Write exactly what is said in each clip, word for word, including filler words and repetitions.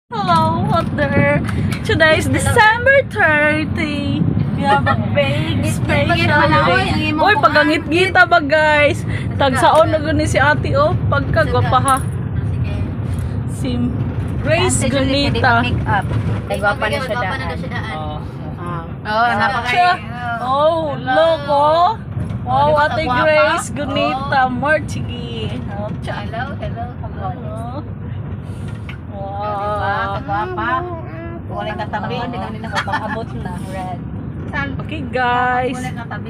Hello out there. Today is December thirtieth. We have a big special day. Uy, pagangit-gita ba guys? Tagsaon na gani si ate oh. Pagkagwapa ha. Si Grace Gunita. Nagwapa na siya daan. Oh, napaka. Oh, loko. Wow, ate Grace Gunita Martigi. Hello, hello. Wow. Kagwapa. Wala katabi, hindi kami nakapangabot na. Red. Okay guys. Wala katabi.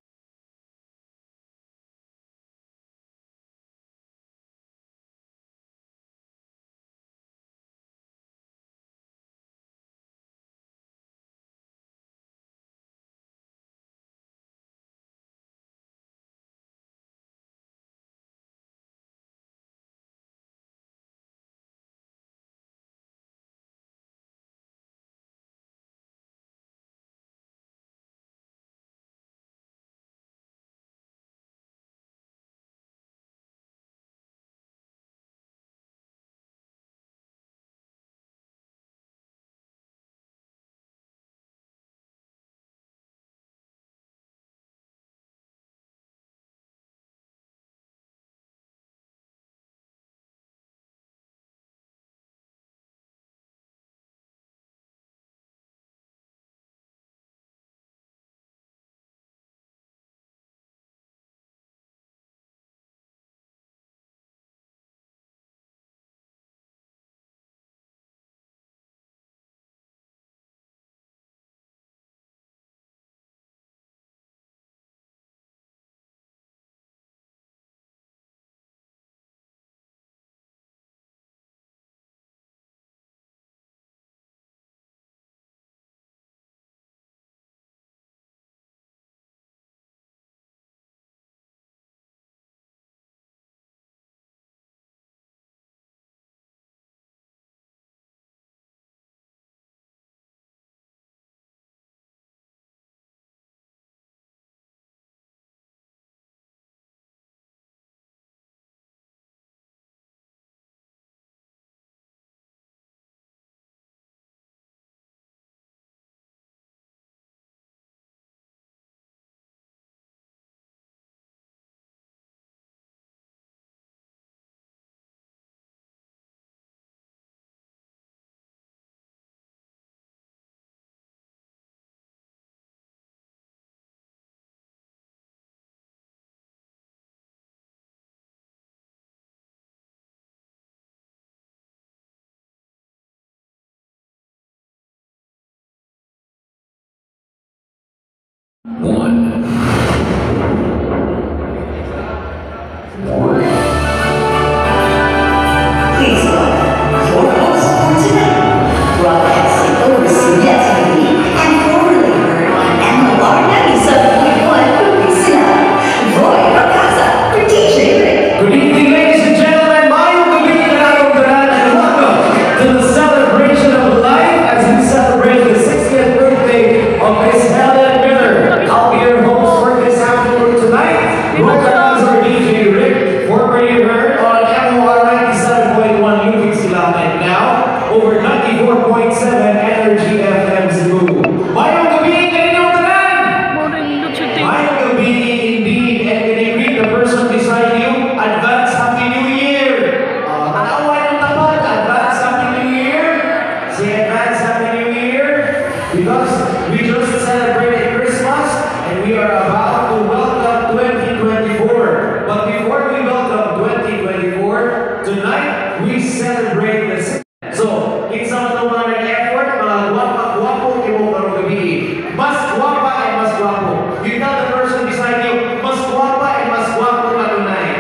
One. Please welcome your host for tonight, broadcasting over C B S T V and formerly heard on M L R ninety-seven point one Pugisilan, Roy Rocasa for D J Rick. Good evening, ladies and gentlemen. Mayong gabi na natin and welcome to the celebration of life as we celebrate the sixtieth birthday of Miss Helen Miller. I'll be your host for this afternoon tonight. Welcome to D J Rick, formerly heard on M O R ninety-seven point one Pugisilan and now over ninety-four point seven Energy F M Cebu. Mayong gabi kanino tanan. Mayong gabi indeed, and can you greet the person beside you? Advance Happy New Year! Uh, Tanawan ng tapat, Advance Happy New Year! Say Advance Happy New Year! Because we just celebrated Christmas and we are about to welcome twenty twenty-four. But before we welcome twenty twenty-four, tonight we celebrate the sixth. So, kinsa man itong mga nag-effort, mga guwapa-guwapo, kimo karong gabi. Mas guwapa and mas guwapo. You tell the person beside you, mas guwapa and mas guwapo ka tonight.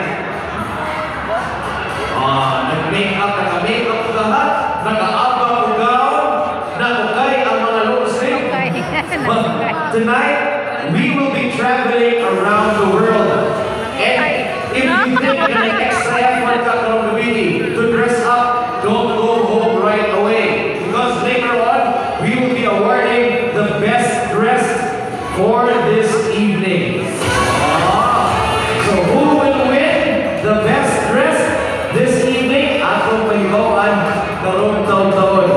Ah, nag-make up, naka-make up ka lahat, naka-abang ko gown, nakukay ang mga lipstick. But tonight, we will be traveling around the world. And if you think you're gonna extra effort ka karong gabi to dress up, don't go home right away. Because later on, we will be awarding the best dressed for this evening. Ah, so who will win the best dressed this evening? Atong pagkauan karong taon-taon.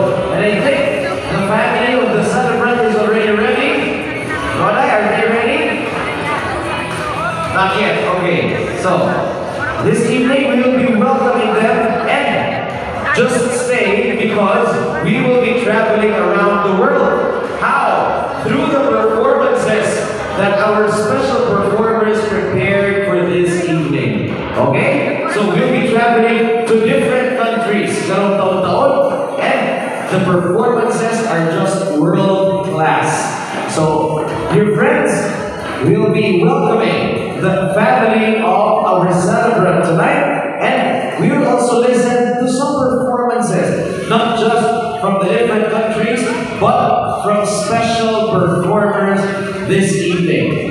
So, this evening we will be welcoming them, and just stay because we will be traveling around the world. How? Through the performances that our special performers prepared for this evening. Okay? So we'll be traveling to different countries. Garong taon-taon, and the performances are just world class. So, dear friends, we'll be welcoming the family of our celebrant tonight, and we will also listen to some performances, not just from the different countries, but from special performers this evening.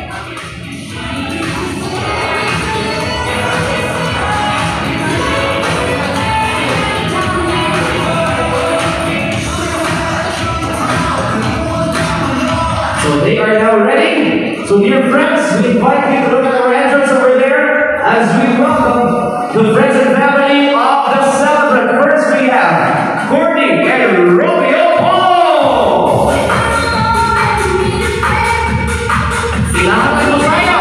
So they are now ready. So dear friends, we invite you to look at our entrance over there as we welcome the friends and family of the celebrant. First we have Courtney and Romeo Paul. Silakan mo sayo.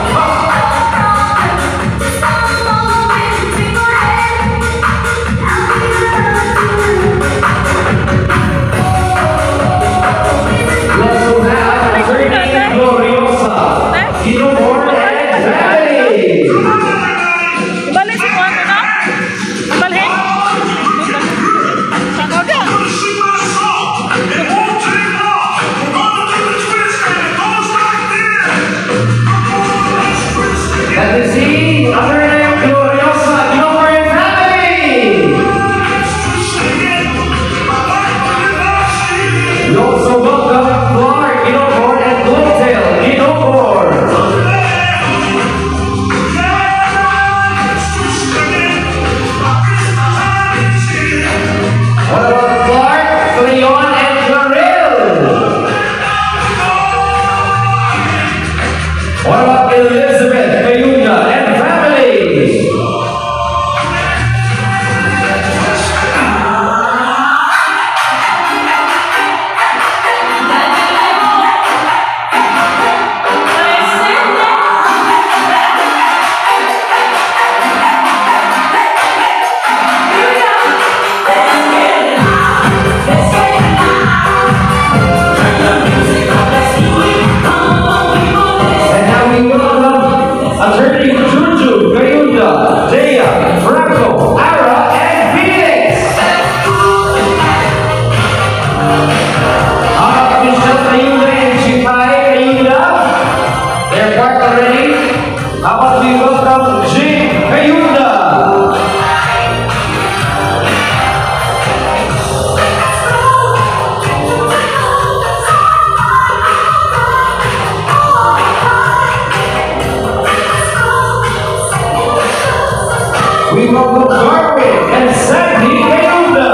We welcome Darwin and Sandy Kayunda.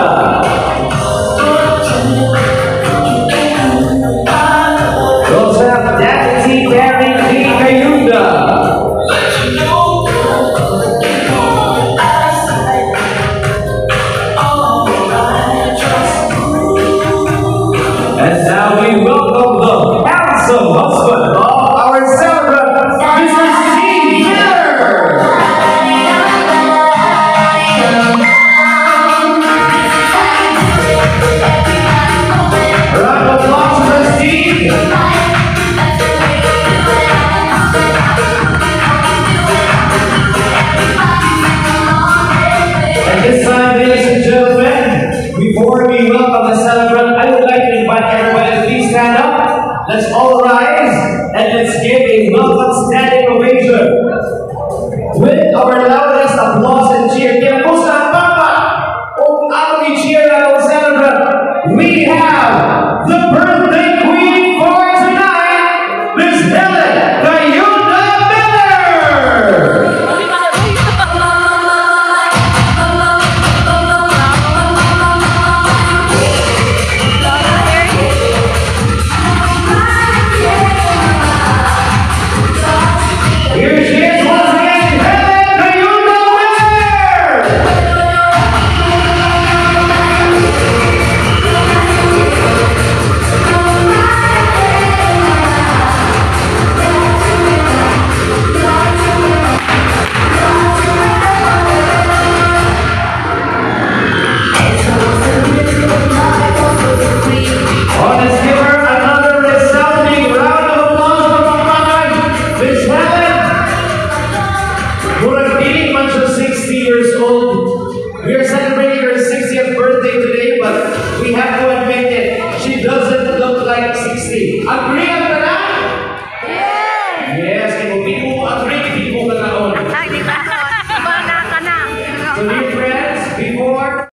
We also have Deputy Barry D. Kayunda. And now we welcome the handsome husband of our celebrant, Mister Steve Miller. Round of applause for Steve. And this time, ladies and gentlemen, before we welcome the celebrant, I would like to invite everybody to please stand up. Let's all rise and let's give a welcome standing ovation with our loudest applause and cheer. Kaya po sa papa, kung ang i-cheer ang celebrant, we have the birthday queen for tonight, Miss Helen Kayunda Miller. Here she is once again, Helen Kayunda Miller. birthday, but we have to admit it, she doesn't look like sixty. Agree on that? Yes, kung hindi mo agree, hindi mo kanaon. So dear friends, before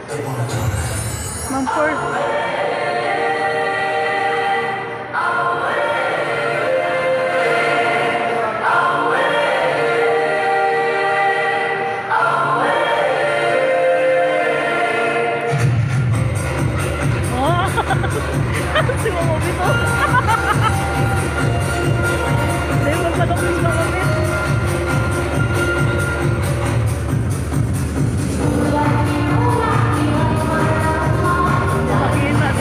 Mag-for... Si Mama Bito. Hindi, magpadokis Mama Bito. Makita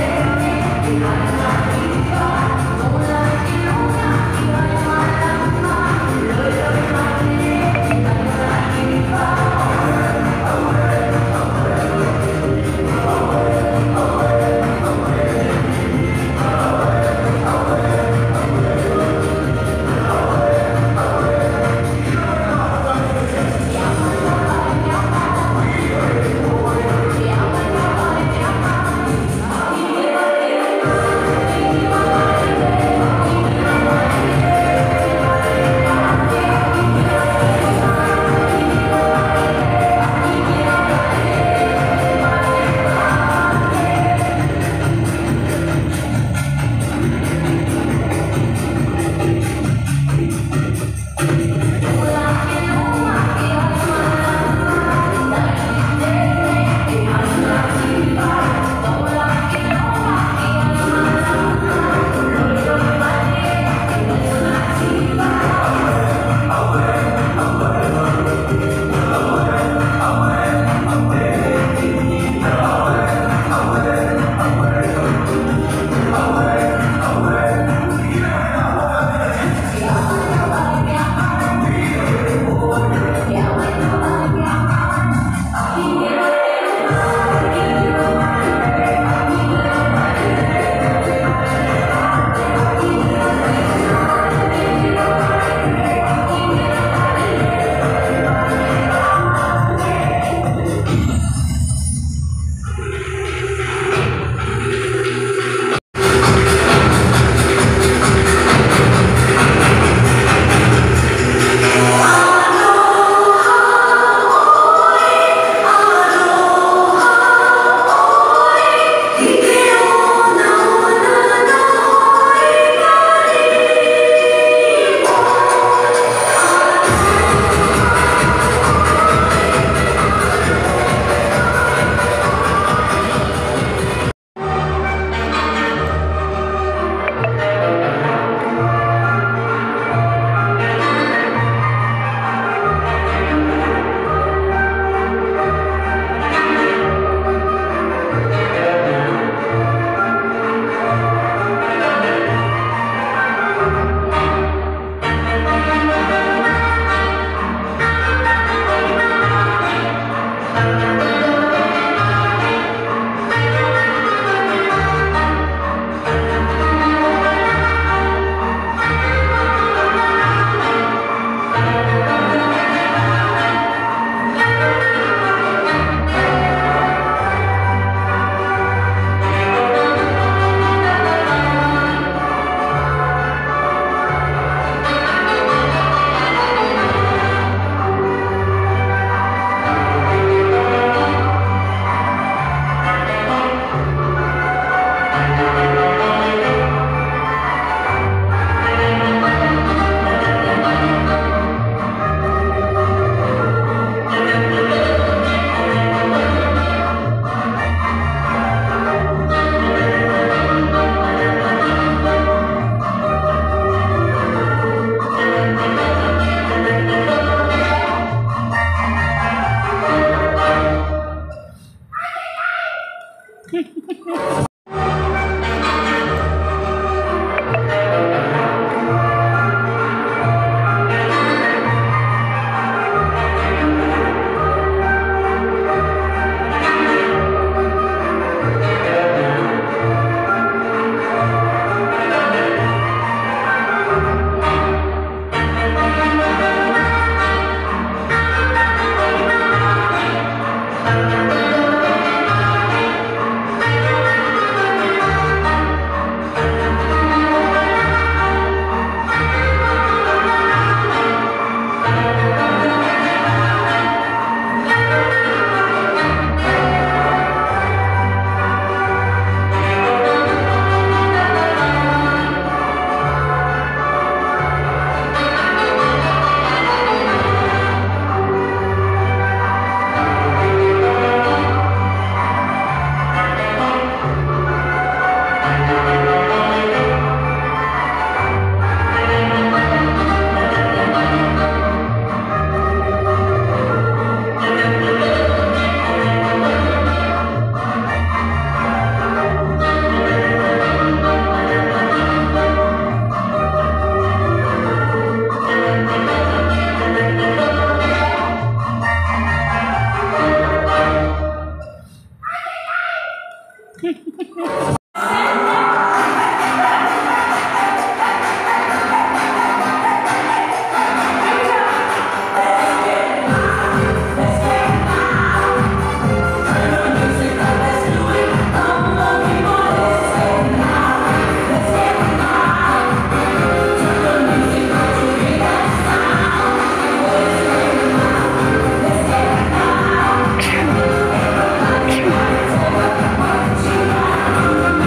Let's get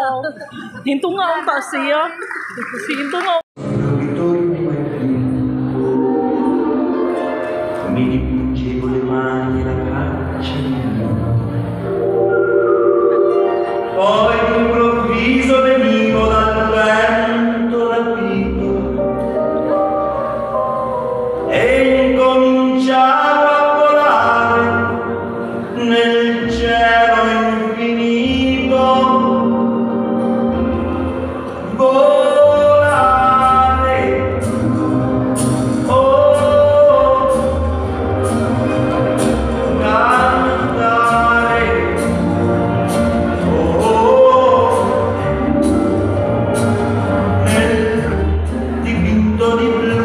Hinto nga ang taas siya. Hinto nga. Mi dipingevo le mani e la faccia poi d'improvviso venivo dal vento rapito e incominciavo a volare nel cielo infinito volare oh cantare oh nel dipinto di blu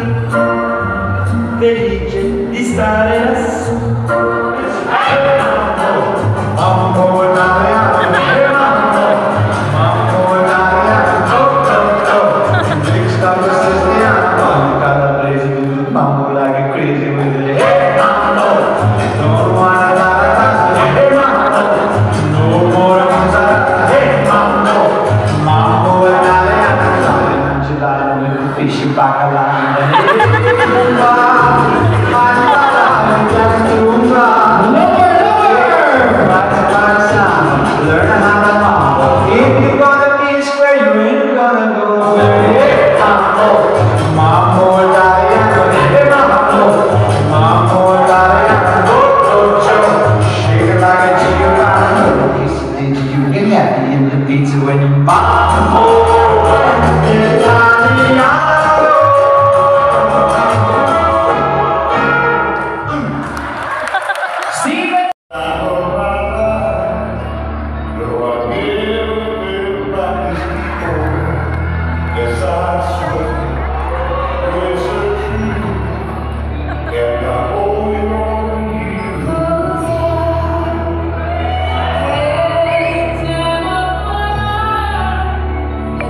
felice di stare lassù. Mambo Naya, Mambo, Mambo Naya, go, go, go. Big stuff is just the animal. Calabrese, Mambo like a crazy with it. Hey, Mambo, don't wanna die. Hey, Mambo, no more Mambo. Hey, Mambo, Mambo Naya, Something in July with the fishy bacala. Learn how to mambo. If you gonna be square, you ain't gonna go nowhere. Hey, mambo, mambo, Diana. Hey, mambo, mambo, Diana. Go, go, Joe. Shake it like a Giovanni. Piece of ninja, you get happy in the pizza when you mambo. Italiano. Steven. Thank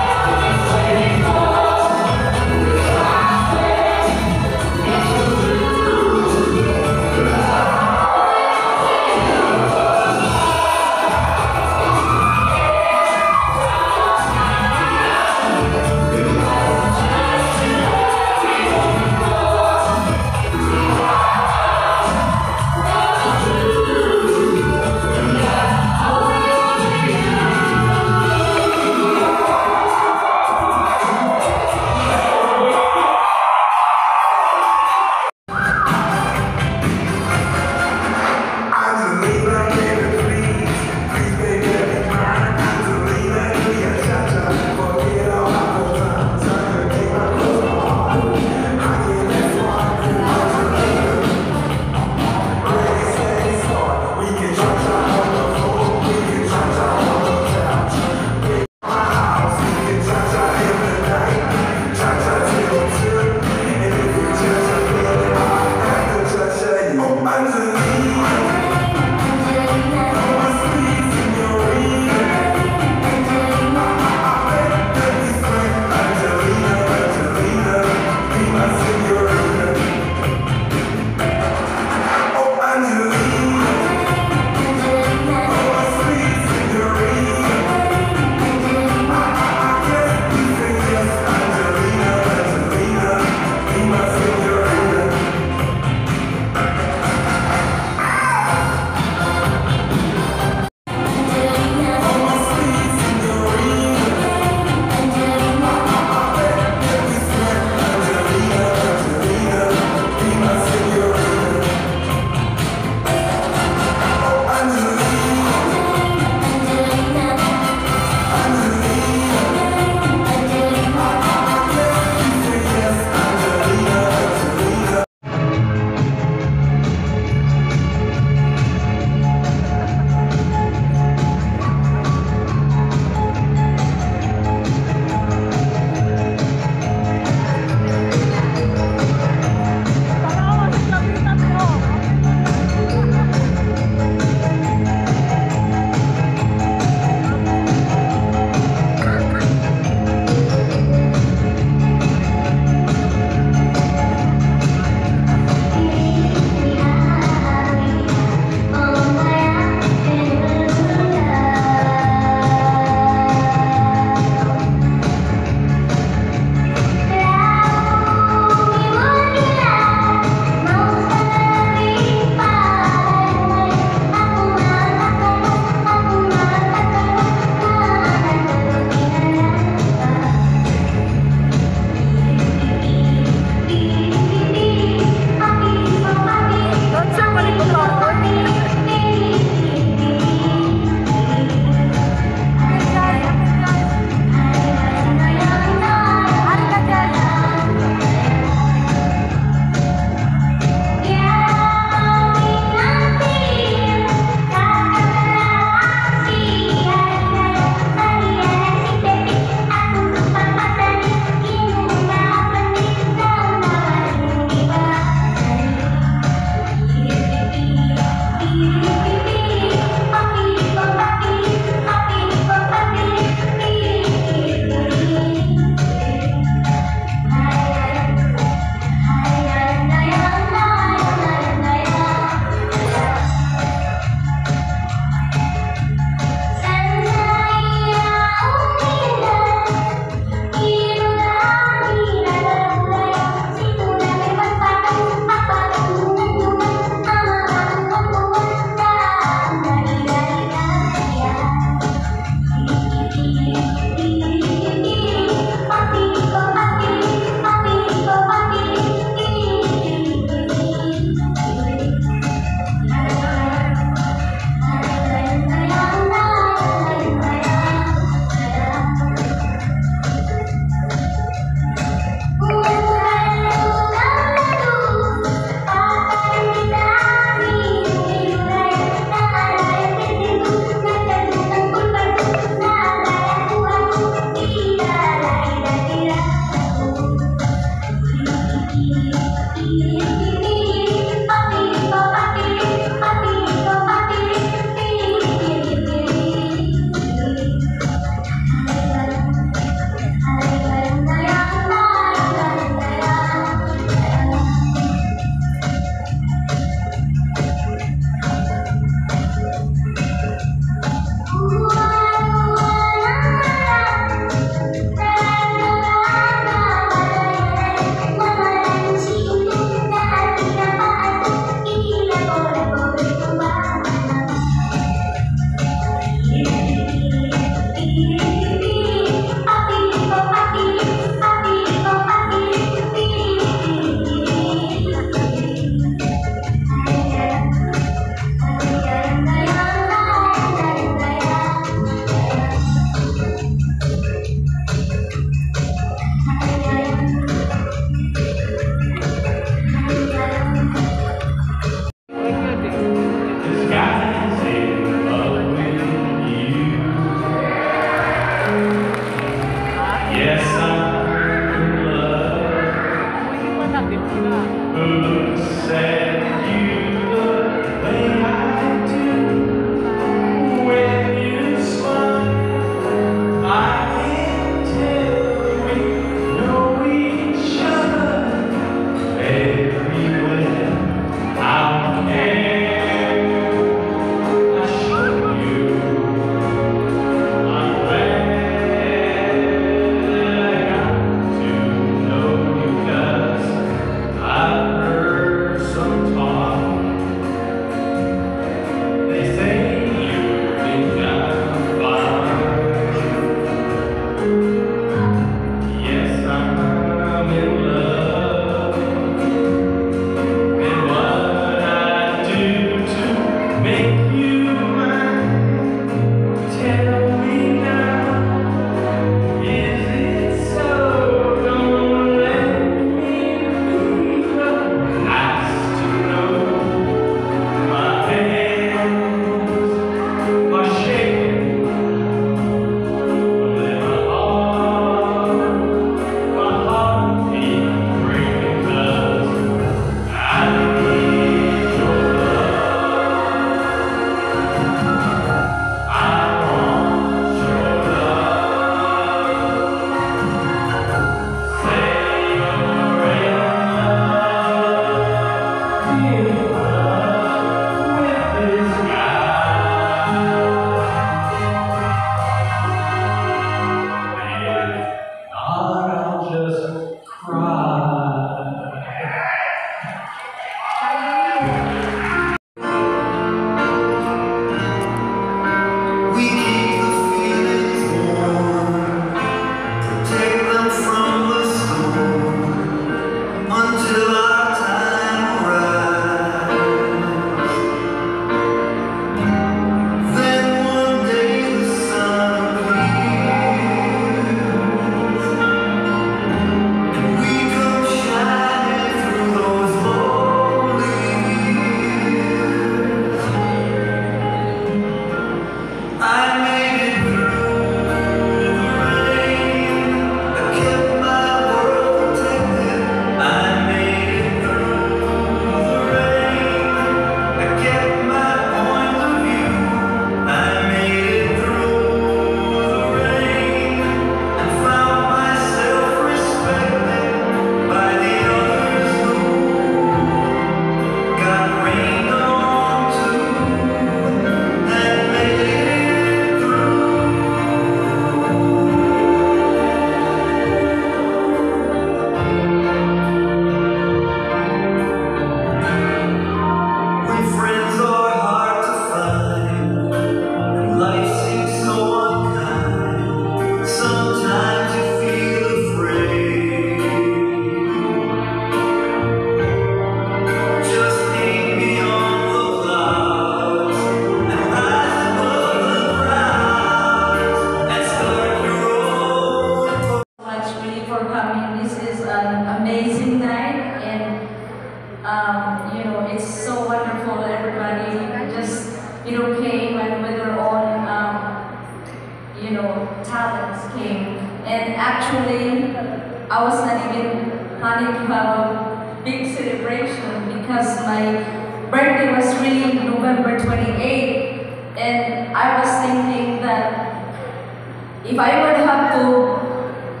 for coming. This is an amazing night, and um, you know, it's so wonderful. Everybody just, you know, came and with their own, um, you know, talents came. And actually, I was not even planning to have a big celebration because my birthday was really November twenty-eighth, and I was thinking that if I would have to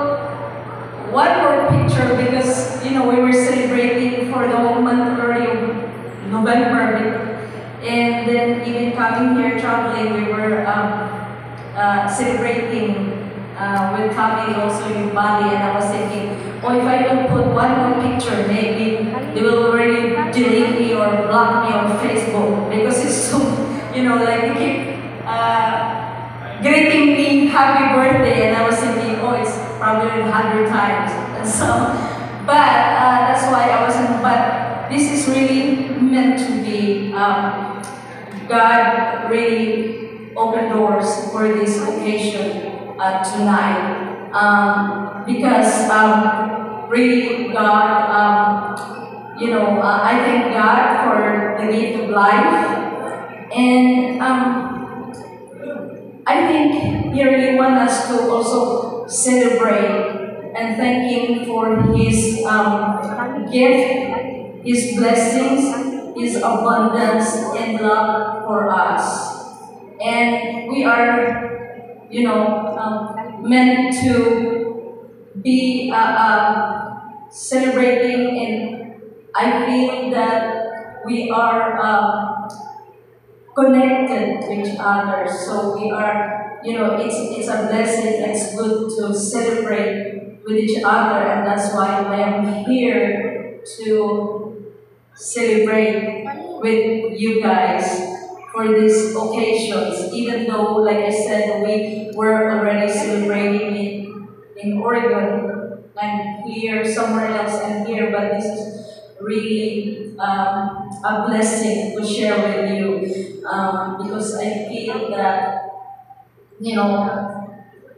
put one more picture, because you know we were celebrating for the whole month already of November, and then even coming here traveling, we were um, uh, celebrating uh, with Tommy also in Bali, and I was thinking, oh, if I don't put one more picture, maybe they will already delete me or block me on Facebook because it's so, you know, like they keep uh, greeting me happy birthday, and I was thinking, oh, it's probably a hundred times, and so, but uh, that's why I wasn't. But this is really meant to be. Um, God really opened doors for this occasion uh, tonight, um, because um, really God, um, you know, uh, I thank God for the gift of life, and um, I think He really wants us to also celebrate and thank Him for His um, gift, His blessings, His abundance and love for us. And we are, you know, um, meant to be uh, uh, celebrating, and I feel that we are uh, connected to each other. So we are, you know, it's it's a blessing. It's good to celebrate with each other, and that's why I am here to celebrate with you guys for these occasions. Even though, like I said, we were already celebrating in in Oregon and here somewhere else and here, but this is really um, a blessing to share with you, um, because I feel that, you know,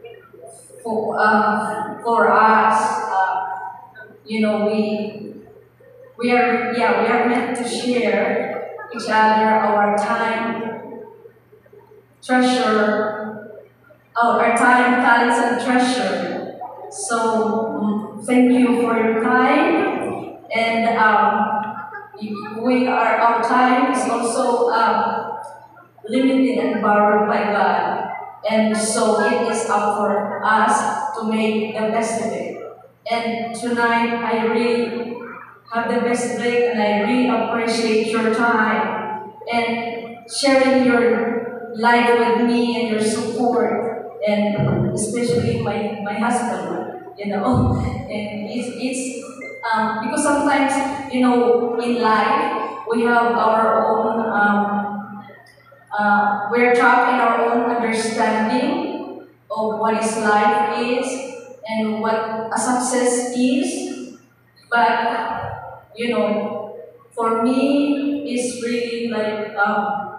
for uh, for us, uh, you know, we we are yeah we are meant to share each other our time, treasure, oh, our time, talents, and treasure. So um, thank you for your time, and um, we are our time is also um, limited and borrowed by God, and so it is up for us to make the best of it. And tonight, I really have the best break, and I really appreciate your time and sharing your life with me and your support, and especially my, my husband, you know. And it's, it's um, because sometimes, you know, in life, we have our own, um, uh, we're trapped in our own understanding of what is life is and what a success is. But, you know, for me, it's really like um,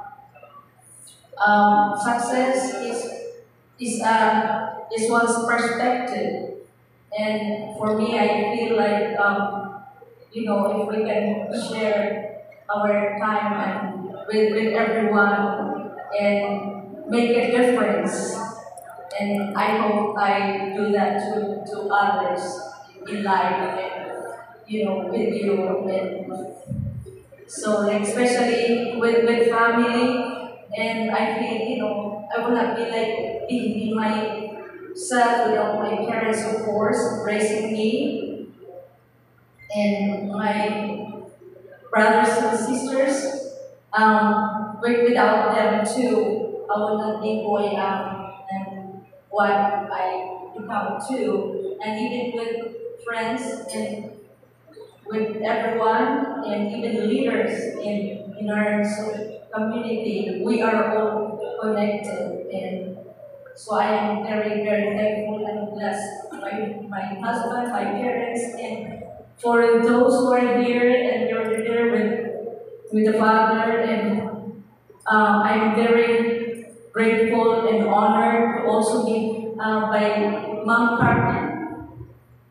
um, success is is uh, is one's perspective, and for me, I feel like um, you know, if we can share our time and with with everyone and make a difference, and I hope I do that to to others in life, and you know, with you, and so like, especially with with family. And I feel, you know, I will not be like be, be myself without my parents, of course, raising me, and my brothers and sisters. Um, with, without them too, I would not be who I am and what I become too. And even with friends and with everyone, and even leaders in, in our community, we are all connected. And so I am very, very thankful and blessed. My, my husband, my parents, and for those who are here and you're here with, with the Father. And um, I'm very grateful and honored to also be uh, by Mom Carmen,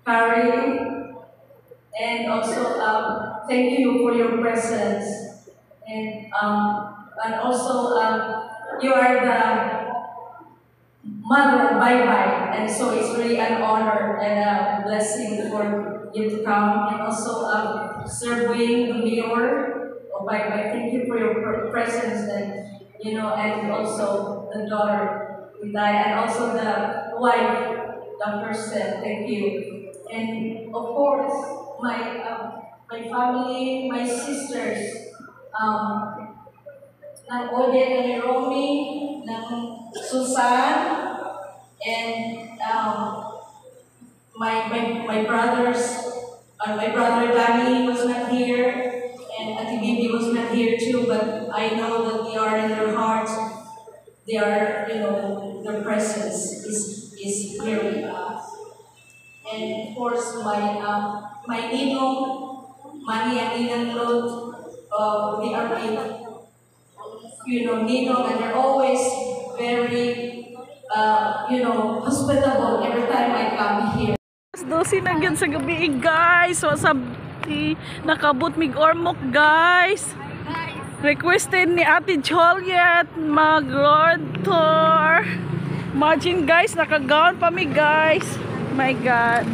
Carrie, and also um, thank you for your presence, and um, and also um, you are the mother, bye bye, and so it's really an honor and a blessing for you to come, and also um, serving the mayor. Oh, bye bye. Thank you for your pr- presence, and you know, and also the daughter, Vidaya, and also the wife, Doctor Seth. Thank you, and of course my um, my family, my sisters. Um, ng Odette and Romy, ng Susan, and um, my, my my brothers, uh, my brother Danny was not here, and Ate Bibi was not here too, but I know that they are in their hearts. They are, you know, their presence is is here with us. And of course, my um, my Ninong, Manny and Ninang Lord, uh, they are my, you know, Ninong, and they're always very, uh, you know, hospitable every time I come here. Dosi na gyud sa gabi guys. So sabi nakabot mig ormok guys. Requested ni Ate Juliet mag road tour. Imagine guys, nakagaon pa mi guys. My God.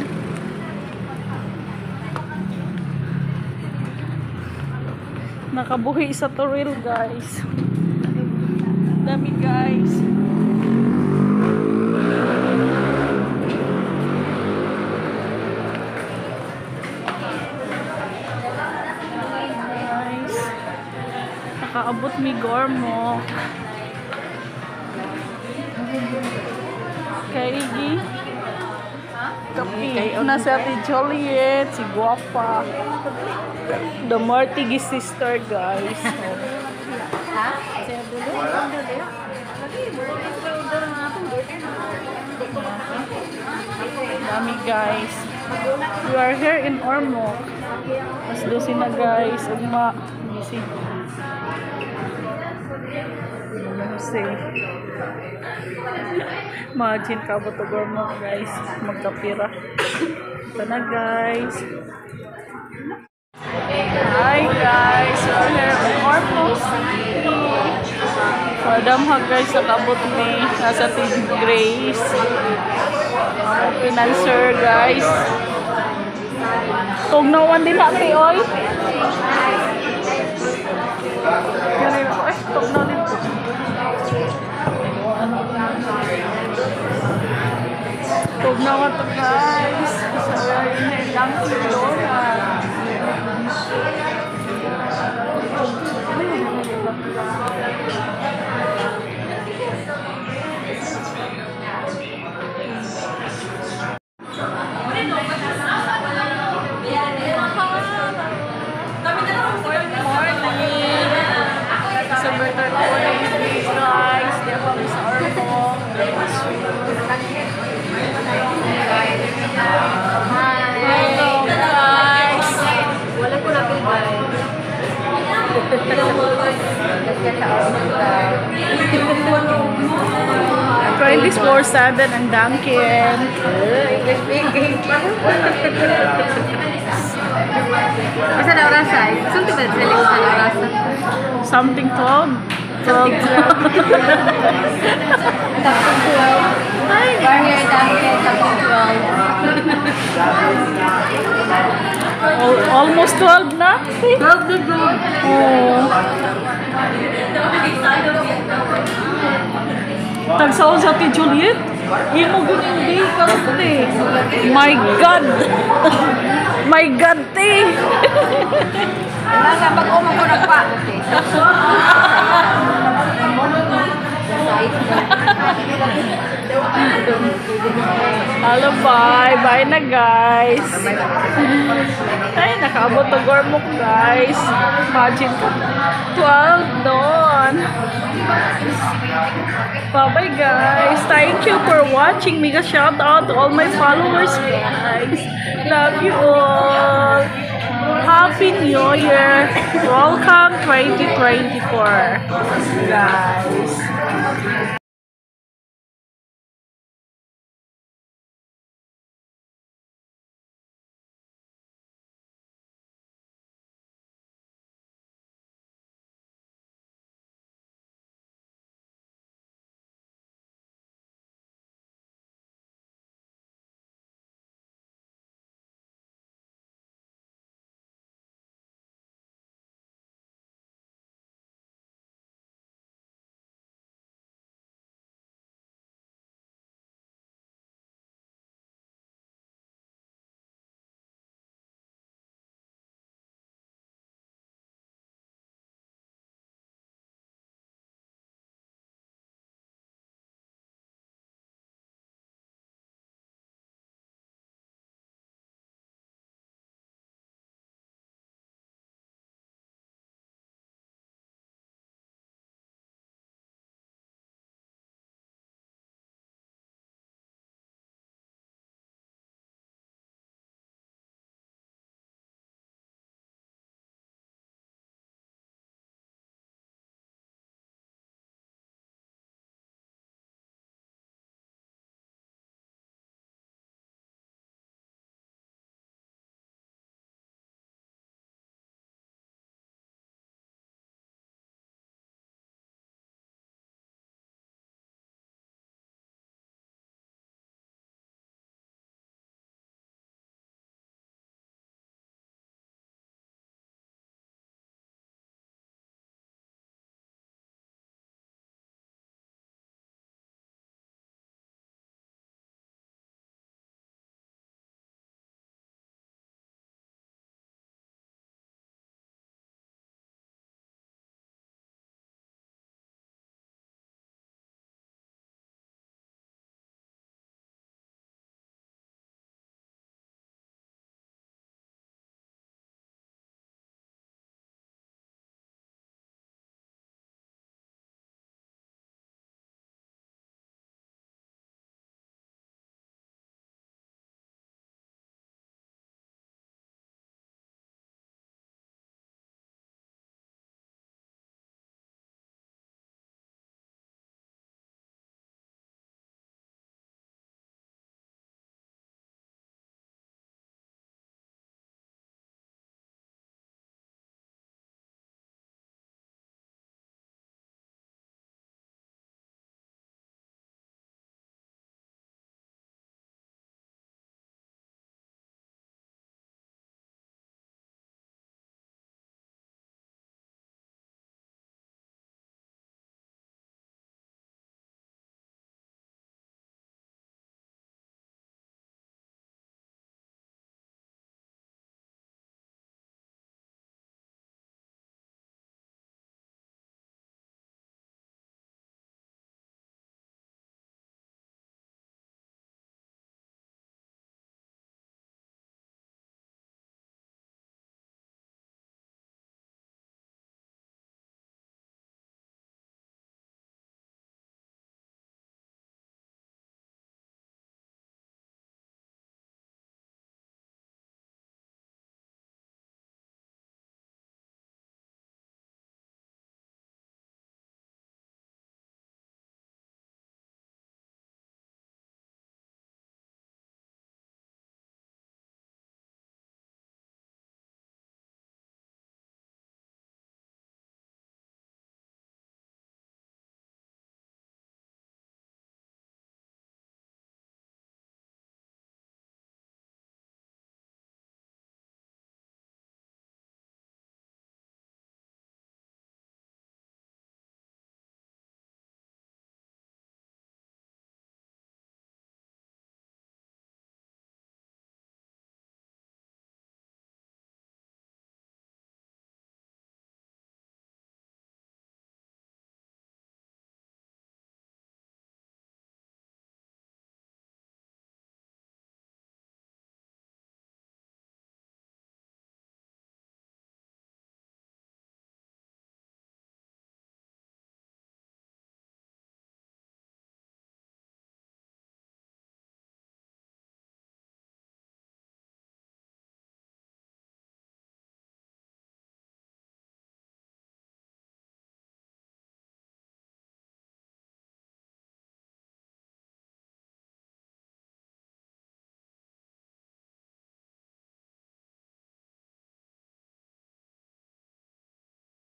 Nakabuhi sa turil guys. Dami guys. Guys. Nakaabot mi gormo. Kaigi. Kapi. Una si Ate Juliet, si Guapa. The Martigi sister guys. Dami guys. We are here in Ormoc. Mas dosi na guys. Ugma. Busy. Safe. Imagine ka ba ito Ormoc guys. Magkapira. Ito na guys. Hi guys. We are here in Ormoc City. Madam ha guys, nakabot ni nasa Team Grace. Financer guys. Tugnawan din natin oy. Ganun ako eh, tugnaw din po. Tugnawan to guys. Sa rin lang silo na. twenty four seven ang Dunkin. English speaking. Masa na orasa? Something ba sa lingkod na orasa? Something twelve. twelve. Something twelve. Bar here Dunkin, something twelve. Al- Almost twelve na? twelve na good. Oh. Tagsaon sa Ate Juliet? Imo gunindi ka te. My God! My God te! Wala sa pag-umo ko nagpa. Hello, bye! Bye na guys! Ay, nakaabot to Gormok guys! Imagine ko. twelve doon! Bye-bye guys! Thank you for watching! Mega shout out to all my followers guys! Love you all! Happy New Year! Welcome twenty twenty-four guys!